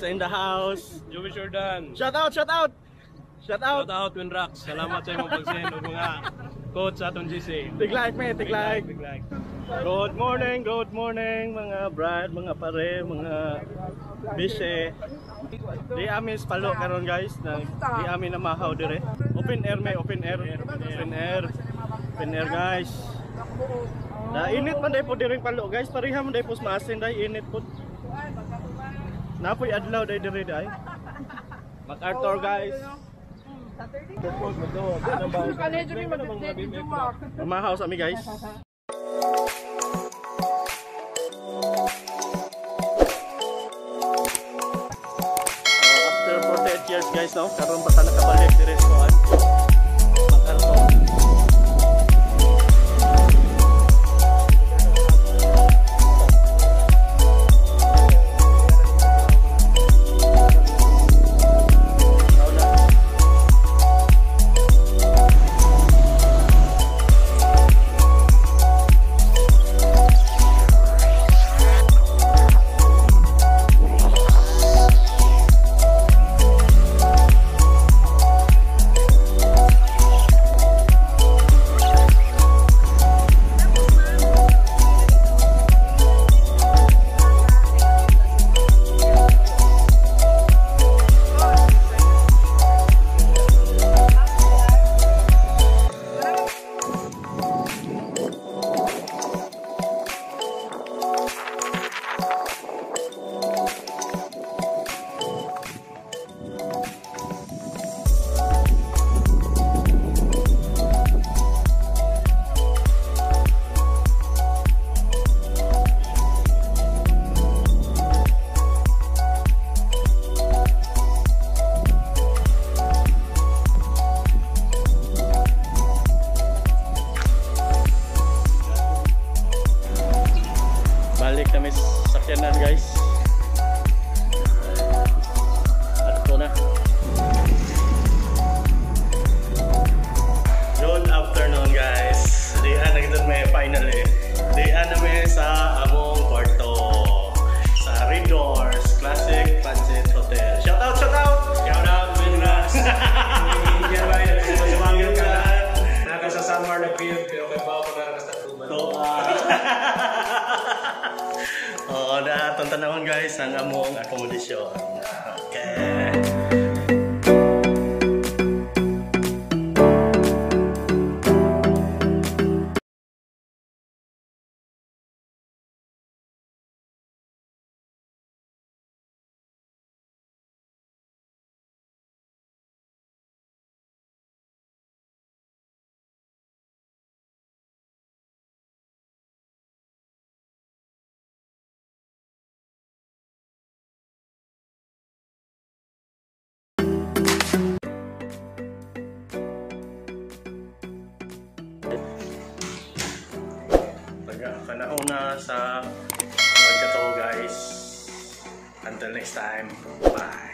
in the house. Joey Jordan. Shout out, shout out. Shout out. Shout out Winrax. Salamat sa imong pag-send og mga coach sa atong GC. Big like me, big like. Big like. Good morning mga brad, mga pare, mga bise. Di amin palo karon guys, di amin na mahaw dire. Open air may open air. Open air guys. Na init man day po diring palo guys, pareha man day po maasin day init po. Napoy adlaw day dire day. MacArthur guys. Mahaw sa mi guys. After 48 years guys no, karon pa ta nakabalik dire sa kuan. MacArthur. Balik kami sa sakyanan guys. At ito na. Good afternoon guys. Diyan na kita may finally. Diyan na may sa among kwarto. Sa Red Doors Classic Pancit Hotel. Shout out, shout out! Shout out Winrax. Hindi ba yun? Sumangil ka na. Naka sa Samar na field pero kay Pao pag sa Tacloban. Oo na, tantanawon guys ang among akomodasyon. Okay. Panahon na sa pagkataw guys. Until next time. Bye.